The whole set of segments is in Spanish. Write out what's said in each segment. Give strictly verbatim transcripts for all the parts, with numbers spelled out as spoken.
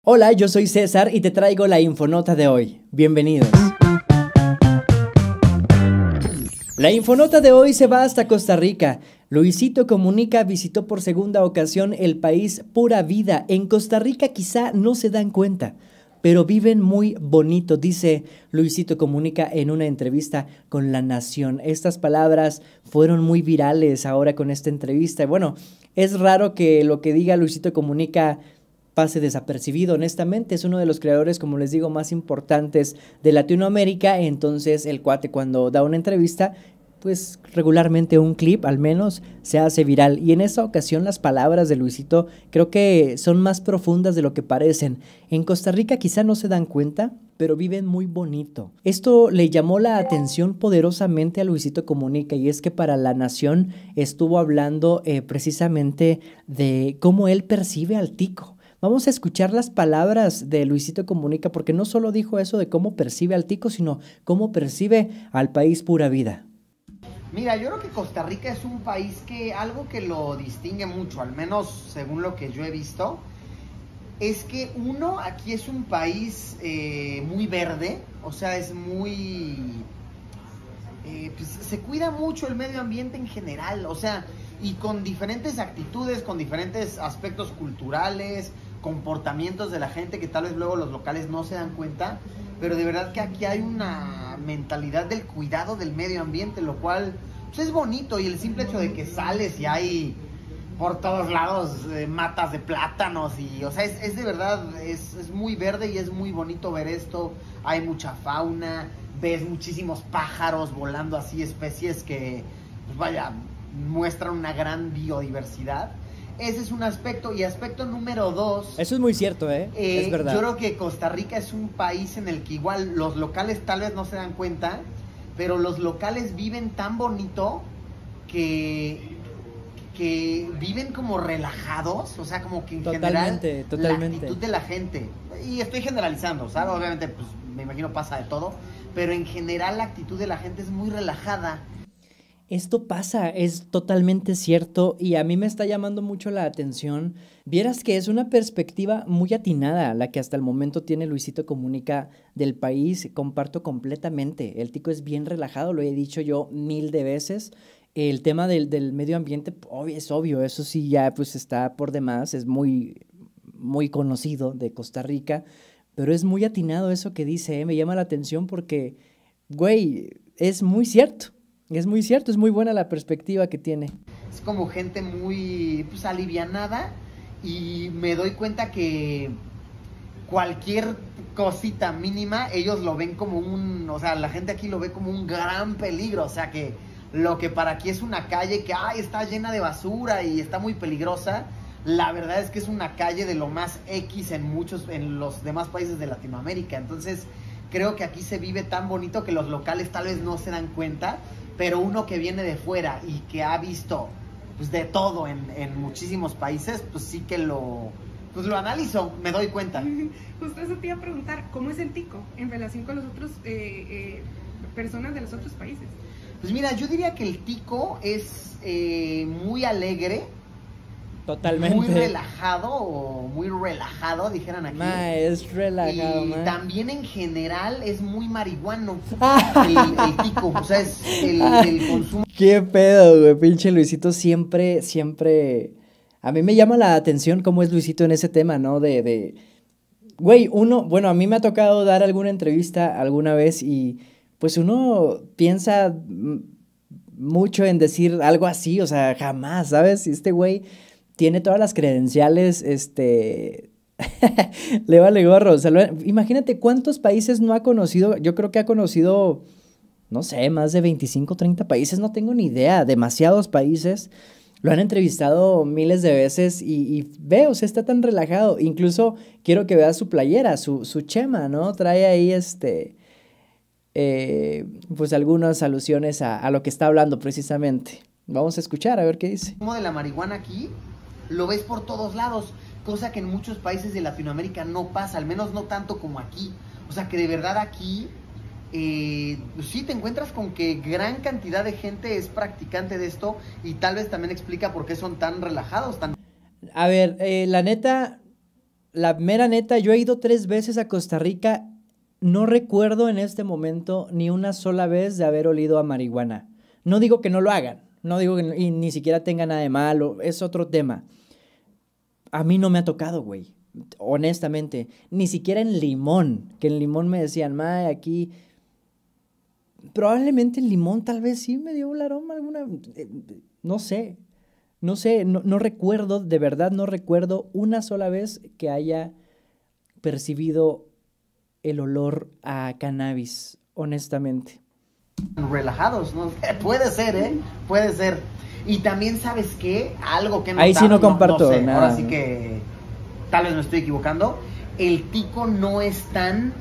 Hola, yo soy César y te traigo la infonota de hoy. Bienvenidos. La infonota de hoy se va hasta Costa Rica. Luisito Comunica visitó por segunda ocasión el país Pura Vida. En Costa Rica quizá no se dan cuenta, pero viven muy bonito, dice Luisito Comunica en una entrevista con La Nación. Estas palabras fueron muy virales ahora con esta entrevista. Bueno, es raro que lo que diga Luisito Comunica pase desapercibido, honestamente. Es uno de los creadores, como les digo, más importantes de Latinoamérica. Entonces el cuate, cuando da una entrevista, pues regularmente un clip al menos se hace viral, y en esta ocasión las palabras de Luisito creo que son más profundas de lo que parecen. En Costa Rica quizá no se dan cuenta, pero viven muy bonito. Esto le llamó la atención poderosamente a Luisito Comunica, y es que para La Nación estuvo hablando eh, precisamente de cómo él percibe al tico. Vamos a escuchar las palabras de Luisito Comunica, porque no solo dijo eso de cómo percibe al tico, sino cómo percibe al país Pura Vida. Mira, yo creo que Costa Rica es un país que algo que lo distingue mucho, al menos según lo que yo he visto, es que uno, aquí es un país eh, muy verde, o sea, es muy... Eh, pues, se cuida mucho el medio ambiente en general, o sea, y con diferentes actitudes, con diferentes aspectos culturales, comportamientos de la gente que tal vez luego los locales no se dan cuenta, pero de verdad que aquí hay una mentalidad del cuidado del medio ambiente, lo cual pues, es bonito, y el simple hecho de que sales y hay por todos lados eh, matas de plátanos, y o sea, es, es de verdad, es, es muy verde y es muy bonito ver esto. Hay mucha fauna, ves muchísimos pájaros volando así, especies que, pues vaya, muestran una gran biodiversidad. Ese es un aspecto. Y aspecto número dos, eso es muy cierto, ¿eh? eh es verdad. Yo creo que Costa Rica es un país en el que igual los locales tal vez no se dan cuenta, pero los locales viven tan bonito que, que viven como relajados, o sea, como que en totalmente, general totalmente. la actitud de la gente, y estoy generalizando, ¿sabes? Obviamente, pues me imagino pasa de todo, pero en general la actitud de la gente es muy relajada. Esto pasa, es totalmente cierto, y a mí me está llamando mucho la atención. Vieras que es una perspectiva muy atinada la que hasta el momento tiene Luisito Comunica del país. Comparto completamente. El tico es bien relajado, lo he dicho yo mil de veces. El tema del, del medio ambiente obvio, es obvio, eso sí ya pues está por demás, es muy, muy conocido de Costa Rica, pero es muy atinado eso que dice, ¿eh? Me llama la atención porque, güey, es muy cierto. Es muy cierto, es muy buena la perspectiva que tiene. Es como gente muy, pues, alivianada, y me doy cuenta que cualquier cosita mínima, ellos lo ven como un, o sea, la gente aquí lo ve como un gran peligro, o sea, que lo que para aquí es una calle que, ay, está llena de basura y está muy peligrosa, la verdad es que es una calle de lo más X en muchos, en los demás países de Latinoamérica. Entonces, creo que aquí se vive tan bonito que los locales tal vez no se dan cuenta, pero uno que viene de fuera y que ha visto pues de todo en, en muchísimos países, pues sí que lo, pues lo analizo, me doy cuenta. Justo eso te iba a preguntar, ¿cómo es el tico en relación con los otros eh, eh, personas de los otros países? Pues mira, yo diría que el tico es eh, muy alegre. Totalmente. Muy relajado, o muy relajado, dijeran aquí. Ma, es relajado, y ma. también en general es muy marihuano el, el tico, o sea, es el, el consumo. Qué pedo, güey, pinche Luisito siempre, siempre... A mí me llama la atención cómo es Luisito en ese tema, ¿no? De, de... Güey, uno, bueno, a mí me ha tocado dar alguna entrevista alguna vez y pues uno piensa mucho en decir algo así, o sea, jamás, ¿sabes? Este güey tiene todas las credenciales, este... le vale gorro, o sea, lo... imagínate cuántos países no ha conocido. Yo creo que ha conocido, no sé, más de veinticinco, treinta países, no tengo ni idea, demasiados países. Lo han entrevistado miles de veces y, y ve, o sea, está tan relajado. Incluso quiero que veas su playera, su, su chema, ¿no? Trae ahí, este, eh, pues algunas alusiones a, a lo que está hablando precisamente. Vamos a escuchar, a ver qué dice. Como de la marihuana aquí, lo ves por todos lados, cosa que en muchos países de Latinoamérica no pasa, al menos no tanto como aquí. O sea, que de verdad aquí, eh, sí te encuentras con que gran cantidad de gente es practicante de esto, y tal vez también explica por qué son tan relajados, tan... A ver, eh, la neta, la mera neta, yo he ido tres veces a Costa Rica. No recuerdo en este momento ni una sola vez de haber olido a marihuana. No digo que no lo hagan, no digo que no- y ni siquiera tenga nada de malo, es otro tema. A mí no me ha tocado, güey, honestamente. Ni siquiera en Limón, que en Limón me decían, mae, aquí... Probablemente en Limón tal vez sí me dio un aroma alguna... eh, No sé, no sé, no, no recuerdo, de verdad no recuerdo una sola vez que haya percibido el olor a cannabis, honestamente. Relajados, ¿no? Puede ser, ¿eh? Puede ser. Y también, ¿sabes qué? Algo que he Ahí sí no notado, comparto sé, nada. Ahora sí que tal vez me estoy equivocando. El tico no es tan,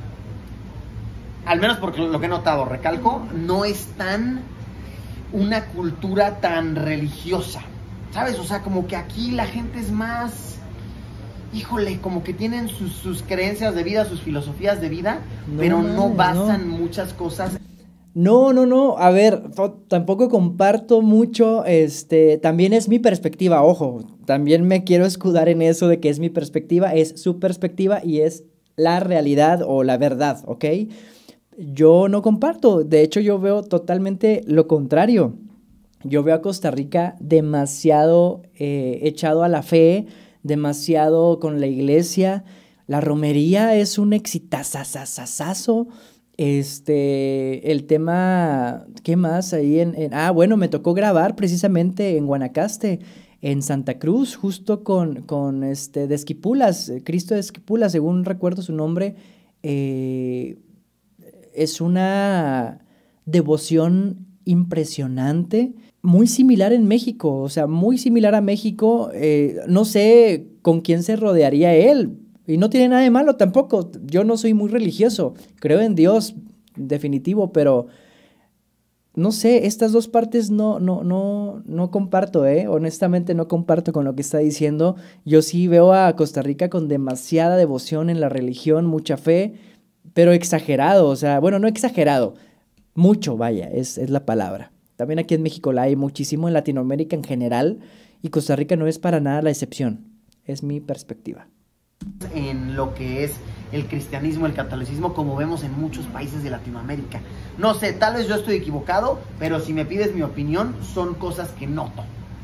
al menos porque lo que he notado, recalco, no es tan una cultura tan religiosa, ¿sabes? O sea, como que aquí la gente es más, híjole, como que tienen sus, sus creencias de vida, sus filosofías de vida, No pero no mames, basan no. muchas cosas. No, no, no, a ver, to- tampoco comparto mucho, este, también es mi perspectiva, ojo, también me quiero escudar en eso de que es mi perspectiva, es su perspectiva y es la realidad o la verdad, ¿ok? Yo no comparto, de hecho yo veo totalmente lo contrario. Yo veo a Costa Rica demasiado eh, echado a la fe, demasiado con la iglesia. La romería es un exitazazazazazo. Este, el tema, ¿qué más ahí en, en- Ah, bueno, me tocó grabar precisamente en Guanacaste, en Santa Cruz, justo con, con este, de Esquipulas, eh, Cristo de Esquipulas, según recuerdo su nombre. eh, es una devoción impresionante, muy similar en México, o sea, muy similar a México. Eh, no sé con quién se rodearía él, y no tiene nada de malo tampoco. Yo no soy muy religioso, creo en Dios, definitivo, pero no sé, estas dos partes no, no, no, no comparto, ¿eh? Honestamente no comparto con lo que está diciendo. Yo sí veo a Costa Rica con demasiada devoción en la religión, mucha fe, pero exagerado, o sea, bueno, no exagerado, mucho, vaya, es, es la palabra. También aquí en México la hay muchísimo, en Latinoamérica en general, y Costa Rica no es para nada la excepción. Es mi perspectiva. En lo que es el cristianismo, el catolicismo, como vemos en muchos países de Latinoamérica. No sé, tal vez yo estoy equivocado, pero si me pides mi opinión, son cosas que noto.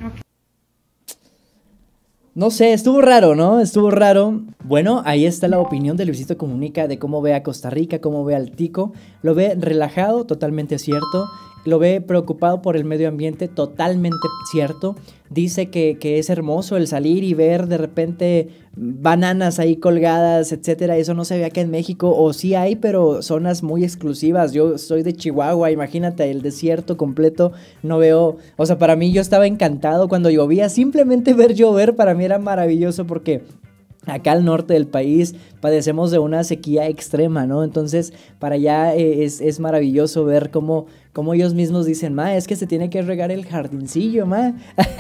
No sé, estuvo raro, ¿no? Estuvo raro. Bueno, ahí está la opinión de Luisito Comunica de cómo ve a Costa Rica, cómo ve al tico. Lo ve relajado, totalmente cierto. Lo ve preocupado por el medio ambiente, totalmente cierto. Dice que, que es hermoso el salir y ver de repente bananas ahí colgadas, etcétera. Eso no se ve acá en México, o sí hay, pero zonas muy exclusivas. Yo soy de Chihuahua, imagínate, el desierto completo, no veo... O sea, para mí yo estaba encantado cuando llovía. Simplemente ver llover para mí era maravilloso porque... acá al norte del país padecemos de una sequía extrema, ¿no? Entonces, para allá eh, es, es maravilloso ver cómo, cómo ellos mismos dicen, ma, es que se tiene que regar el jardincillo, ma.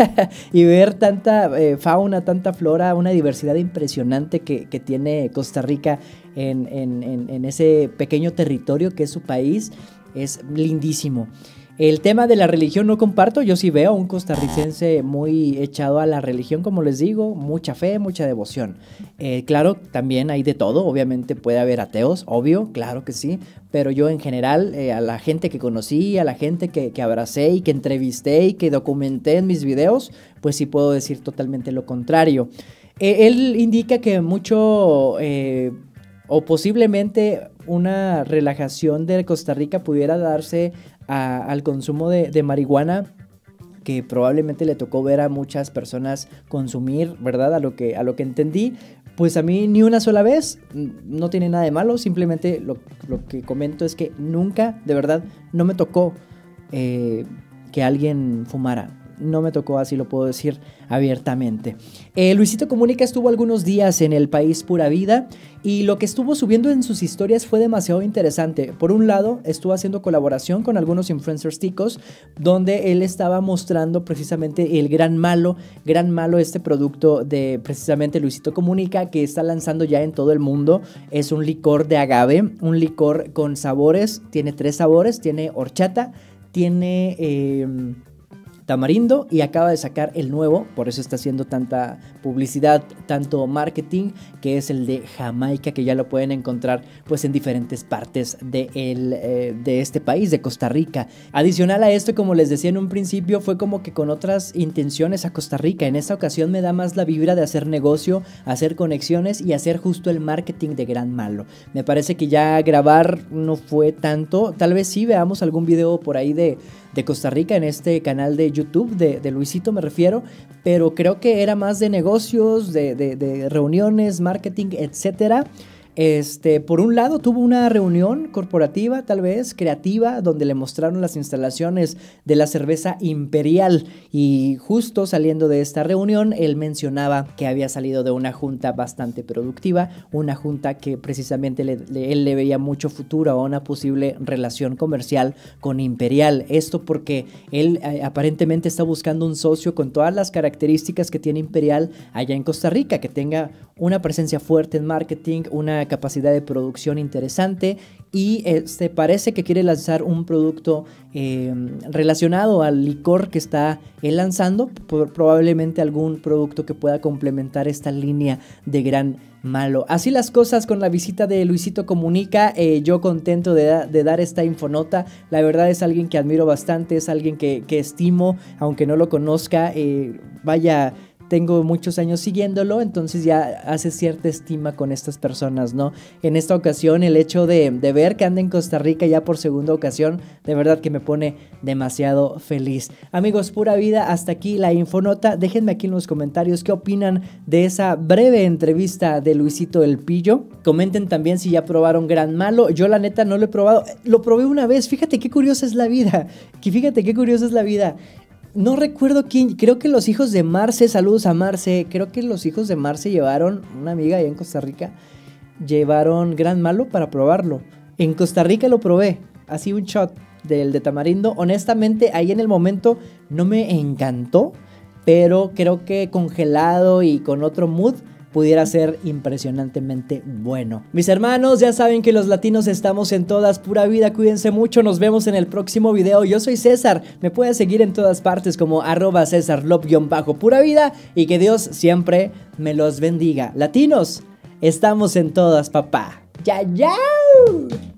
Y ver tanta eh, fauna, tanta flora, una diversidad impresionante que, que tiene Costa Rica en, en, en, en ese pequeño territorio que es su país, es lindísimo. El tema de la religión no comparto, yo sí veo a un costarricense muy echado a la religión, como les digo, mucha fe, mucha devoción. Eh, claro, también hay de todo, obviamente puede haber ateos, obvio, claro que sí, pero yo en general, eh, a la gente que conocí, a la gente que, que abracé y que entrevisté y que documenté en mis videos, pues sí puedo decir totalmente lo contrario. Eh, él indica que mucho... Eh, o posiblemente una relajación de Costa Rica pudiera darse a, al consumo de, de marihuana, que probablemente le tocó ver a muchas personas consumir, ¿verdad? A lo que, a lo que entendí, pues a mí ni una sola vez, no tiene nada de malo, simplemente lo, lo que comento es que nunca, de verdad, no me tocó eh, que alguien fumara. No me tocó, así lo puedo decir abiertamente. Eh, Luisito Comunica estuvo algunos días en el país Pura Vida y lo que estuvo subiendo en sus historias fue demasiado interesante. Por un lado, estuvo haciendo colaboración con algunos influencers ticos, donde él estaba mostrando precisamente el Gran Malo, Gran Malo, este producto de precisamente Luisito Comunica, que está lanzando ya en todo el mundo. Es un licor de agave, un licor con sabores, tiene tres sabores, tiene horchata, tiene... Eh, tamarindo y acaba de sacar el nuevo, por eso está haciendo tanta publicidad, tanto marketing, que es el de Jamaica, que ya lo pueden encontrar pues en diferentes partes de, el, eh, de este país, de Costa Rica. Adicional a esto, como les decía en un principio, fue como que con otras intenciones a Costa Rica. En esta ocasión me da más la vibra de hacer negocio, hacer conexiones y hacer justo el marketing de Gran Malo. Me parece que ya grabar no fue tanto, tal vez sí veamos algún video por ahí de, de Costa Rica en este canal de YouTube de, de Luisito me refiero, pero creo que era más de negocios, de, de, de reuniones, marketing, etcétera. Este, por un lado tuvo una reunión corporativa, tal vez creativa, donde le mostraron las instalaciones de la cerveza Imperial, y justo saliendo de esta reunión él mencionaba que había salido de una junta bastante productiva, una junta que precisamente le, le, él le veía mucho futuro a una posible relación comercial con Imperial. Esto porque él eh, aparentemente está buscando un socio con todas las características que tiene Imperial allá en Costa Rica, que tenga una presencia fuerte en marketing, una capacidad de producción interesante, y este, parece que quiere lanzar un producto eh, relacionado al licor que está él lanzando, por, probablemente algún producto que pueda complementar esta línea de Gran Malo. Así las cosas con la visita de Luisito Comunica, eh, yo contento de, da, de dar esta infonota. La verdad es alguien que admiro bastante, es alguien que, que estimo, aunque no lo conozca, eh, vaya... Tengo muchos años siguiéndolo, entonces ya hace cierta estima con estas personas, ¿no? En esta ocasión, el hecho de, de ver que anda en Costa Rica ya por segunda ocasión, de verdad que me pone demasiado feliz. Amigos, pura vida, hasta aquí la infonota. Déjenme aquí en los comentarios qué opinan de esa breve entrevista de Luisito El Pillo. Comenten también si ya probaron Gran Malo. Yo la neta no lo he probado, lo probé una vez. Fíjate qué curiosa es la vida, que fíjate qué curiosa es la vida. No recuerdo quién, creo que los hijos de Marce, saludos a Marce, creo que los hijos de Marce llevaron, una amiga allá en Costa Rica, llevaron Gran Malo para probarlo. En Costa Rica lo probé, así un shot del de tamarindo. Honestamente, ahí en el momento no me encantó, pero creo que congelado y con otro mood pudiera ser impresionantemente bueno. Mis hermanos, ya saben que los latinos estamos en todas, pura vida, cuídense mucho, nos vemos en el próximo video. Yo soy César, me puedes seguir en todas partes como arroba César Lop-pura vida, y que Dios siempre me los bendiga. Latinos, estamos en todas, papá. ¡Ya, ya!